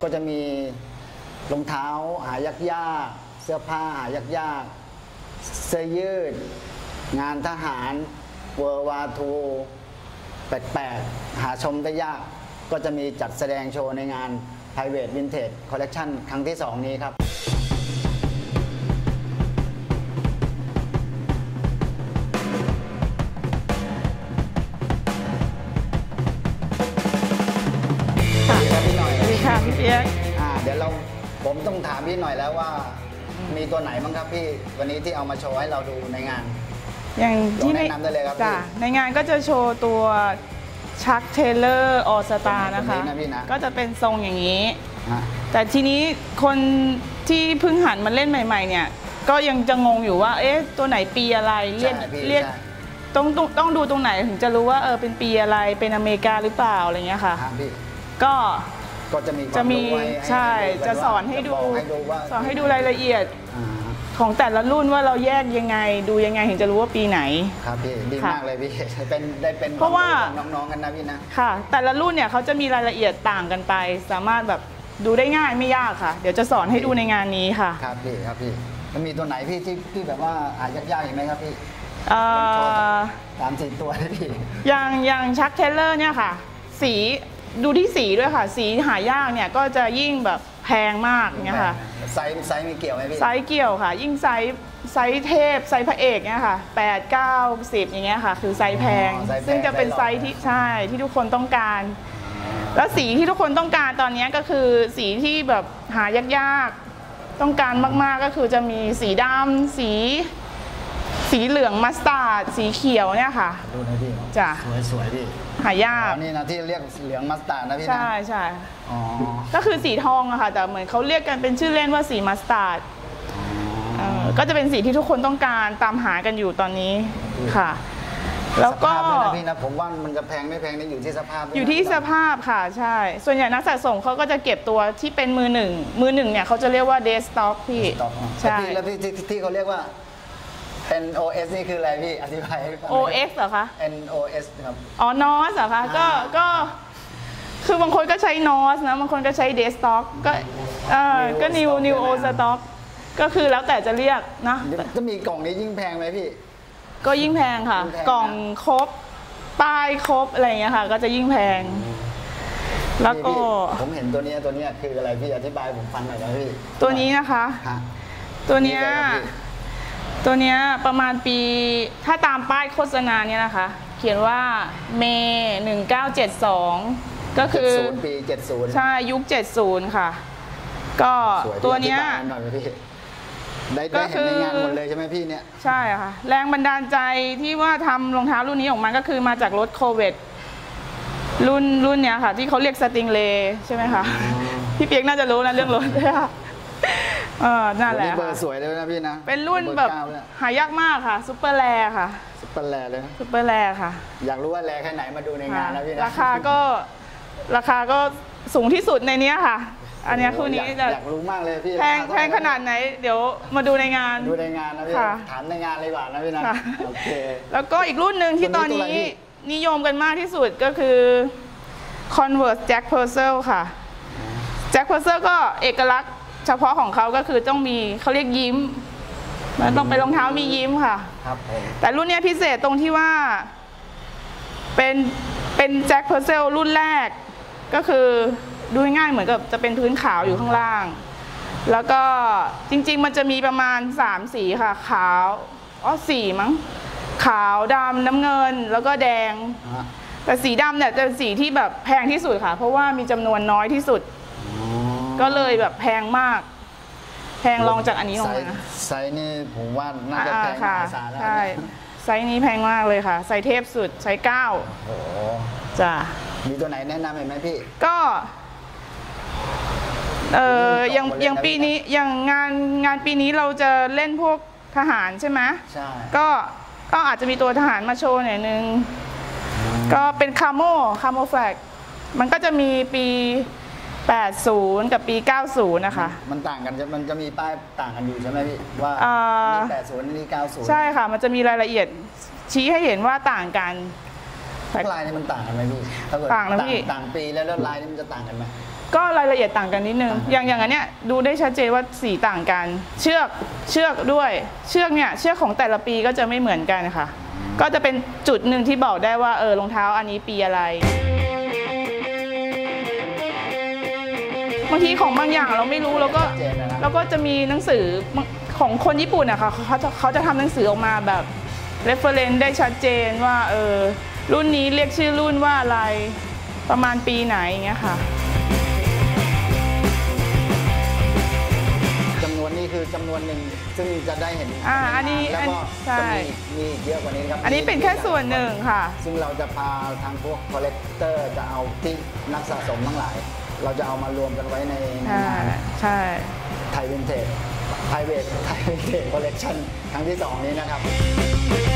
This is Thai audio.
ก็จะมีรองเท้าหายากๆเสื้อผ้าหายากๆเสื้อยืดงานทหารเวอร์วาทูแปลกๆหาชมได้ยากก็จะมีจัดแสดงโชว์ในงาน Private Vintage Collection ครั้งที่ 2 นี้ครับสวัสดีค่ะพี่เปียกเดี๋ยวผมต้องถามพี่หน่อยแล้วว่ามีตัวไหนบ้างครับพี่วันนี้ที่เอามาโชว์ให้เราดูในงานอย่างที่แนะนำได้เลยครับพี่ในงานก็จะโชว์ตัวชักเทเลอร์ออสตานะคะก็จะเป็นทรงอย่างนี้แต่ทีนี้คนที่เพิ่งหันมาเล่นใหม่ๆเนี่ยก็ยังจะงงอยู่ว่าเอ๊ะตัวไหนปีอะไรเรียกต้องดูตรงไหนถึงจะรู้ว่าเป็นปีอะไรเป็นอเมริกาหรือเปล่าอะไรเงี้ยค่ะก็จะมีใช่จะสอนให้ดูรายละเอียดของแต่ละรุ่นว่าเราแยกยังไงดูยังไงถึงจะรู้ว่าปีไหนครับพี่ดีมากเลยพี่ได้เป็นเพราะว่าน้องๆกันนะพี่นะค่ะแต่ละรุ่นเนี่ยเขาจะมีรายละเอียดต่างกันไปสามารถแบบดูได้ง่ายไม่ยากค่ะเดี๋ยวจะสอนให้ดูในงานนี้ค่ะครับพี่มันมีตัวไหนพี่ที่แบบว่าหายากๆอีกไหมครับพี่3-4 ตัวเลยพี่อย่างชักเทเลอร์เนี่ยค่ะสีดูที่สีด้วยค่ะสีหายากเนี่ยก็จะยิ่งแบบแพงมากเนี่ยค่ะไซส์มีเกี่ยวไหมพี่ไซส์เกี่ยวค่ะยิ่งไซส์เทพไซส์พระเอกเนี่ยค่ะ8 9 10อย่างเงี้ยค่ะคือไซส์แพงซึ่งจะเป็นไซส์ที่ใช่ที่ทุกคนต้องการแล้วสีที่ทุกคนต้องการตอนนี้ก็คือสีที่แบบหายากๆต้องการมากๆก็คือจะมีสีดำสีเหลืองมัสตาร์ดสีเขียวเนี่ยค่ะดูนะพี่จ้ะสวยพี่หายากนี่นะที่เรียกเหลืองมัสตาร์ดนะพี่นะใช่ก็คือสีทองอะค่ะแต่เหมือนเขาเรียกกันเป็นชื่อเล่นว่าสีมัสตาร์ดก็จะเป็นสีที่ทุกคนต้องการตามหากันอยู่ตอนนี้ค่ะแล้วก็พี่นะผมว่ามันจะแพงไม่แพงนี่อยู่ที่สภาพอยู่ที่สภาพค่ะใช่ส่วนใหญ่นักสะสมเขาก็จะเก็บตัวที่เป็นมือหนึ่งเนี่ยเขาจะเรียกว่าเดสต็อกพี่ใช่แล้วที่เขาเรียกว่า NOS นี่คืออะไรพี่อธิบายให้ฟัง OX เหรอคะ NOS ครับ NOS เหรอคะก็คือบางคนก็ใช้ NOS นะบางคนก็ใช้ Day Stock ก็ New O Stock ก็คือแล้วแต่จะเรียกนะจะมีกล่องนี้ยิ่งแพงไหมพี่ก็ยิ่งแพงค่ะกล่องครบป้ายครบอะไรอย่างเงี้ยค่ะก็จะยิ่งแพงแล้วก็ผมเห็นตัวนี้คืออะไรพี่อธิบายผมฟังหน่อยนะพี่ตัวนี้นะคะตัวเนี้ยประมาณปีถ้าตามป้ายโฆษณาเนี่ยนะคะเขียนว่าเมย์1972ก็คือปี70 ใช่ยุค70ค่ะก็ตัวเนี้ยได้เห็นในงานหมดเลยใช่ไหมพี่เนี่ยใช่ค่ะแรงบันดาลใจที่ว่าทำรองเท้ารุ่นนี้ออกมาก็คือมาจากรถโควิดรุ่นเนี้ยค่ะที่เขาเรียกสติงเลย์ใช่ไหมคะพี่เปียกน่าจะรู้นะเรื่องรถค่ะนั่นแหละเบอร์สวยเลยนะพี่นะเป็นรุ่นแบบหายากมากค่ะซุปเปอร์แรร์ค่ะซุปเปอร์แรร์เลยซุปเปอร์แรร์ค่ะอยากรู้ว่าแรร์แค่ไหนมาดูในงานแล้วพี่นะราคาก็สูงที่สุดในนี้ค่ะอันนี้คู่นี้อยากรู้มากเลยพี่แพงขนาดไหนเดี๋ยวมาดูในงานนะพี่ถามในงานเลยก่อนนะพี่นะโอเคแล้วก็อีกรุ่นหนึ่งที่ตอนนี้นิยมกันมากที่สุดก็คือ Converse Jack Purcell ค่ะ Jack Purcell ก็เอกลักษณ์เฉพาะของเขาก็คือต้องมีเขาเรียกยิ้มมันต้องเป็นรองเท้ามียิ้มค่ะครับแต่รุ่นนี้พิเศษตรงที่ว่าเป็นแจ็คเพอร์เซลรุ่นแรกก็คือดูง่ายเหมือนกับจะเป็นพื้นขาวอยู่ข้างล่างแล้วก็จริงๆมันจะมีประมาณ3สีค่ะขาว4มั้งขาวดำน้ำเงินแล้วก็แดงแต่สีดำเนี่ยจะสีที่แบบแพงที่สุดค่ะเพราะว่ามีจำนวนน้อยที่สุดก็เลยแบบแพงมากแพงรองจากอันนี้ลงมาไซส์นี่ผมว่าน่าจะแพงมหาศาลแล้วใช่ไซส์นี้แพงมากเลยค่ะไซส์เทพสุดไซส์9 โอ้จ้ะมีตัวไหนแนะนำไหมพี่ก็อย่างปีนี้อย่างงานปีนี้เราจะเล่นพวกทหารใช่ไหมใช่ก็อาจจะมีตัวทหารมาโชว์หน่อยนึงก็เป็นคาโมแฟลกมันก็จะมีปี80กับปี90นะคะมันต่างกันมันจะมีป้ายต่างกันอยู่ใช่ไหมพี่ว่านี่80นี่90 ใช่ค่ะมันจะมีรายละเอียดชี้ให้เห็นว่าต่างกันลายนี่มันต่างกันไหมพี่ต่างนะพี่ต่างปีแล้วลายนี่มันจะต่างกันไหมก็รายละเอียดต่างกันนิดนึงอย่างอันเนี้ยดูได้ชัดเจนว่าสีต่างกันเชือกด้วยเชือกของแต่ละปีก็จะไม่เหมือนกันค่ะก็จะเป็นจุดหนึ่งที่บอกได้ว่ารองเท้าอันนี้ปีอะไรบางทีของบางอย่างเราไม่รู้แล้วก็จะมีหนังสือของคนญี่ปุ่นอะค่ะเขาจะทำหนังสือออกมาแบบ reference ได้ชัดเจนว่ารุ่นนี้เรียกชื่อรุ่นว่าอะไรประมาณปีไหนอย่างเงี้ยค่ะจำนวนนี้คือจำนวนหนึ่งซึ่งจะได้เห็นอันนี้แล้วก็ใช่มีเยอะกว่านี้ครับอันนี้เป็นแค่ส่วนหนึ่งค่ะซึ่งเราจะพาทางพวกคอลเลกเตอร์จะเอาที่นักสะสมทั้งหลายเราจะเอามารวมกันไว้ในงานใช่ไทยวินเทจคอลเลกชันครั้งที่ 2นี้นะครับ